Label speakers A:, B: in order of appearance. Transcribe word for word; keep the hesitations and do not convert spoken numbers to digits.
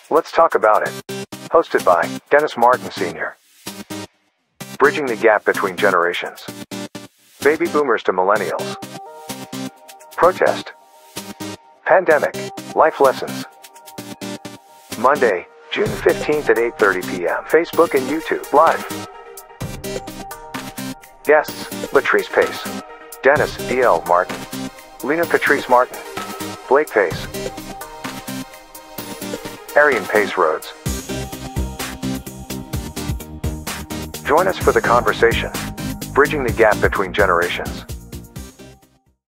A: Let's talk about it. Hosted by Dennis Martin Senior Bridging the gap between generations. Baby boomers to millennials. Protest. Pandemic. Life lessons. Monday, June fifteenth at eight thirty p m Facebook and YouTube Live. Guests: LaTrice Pace, Dennis D L Martin, Lena Patrice Martin, Blake Pace, Aarion Pace Rhodes. Join us for the conversation, bridging the gap between generations.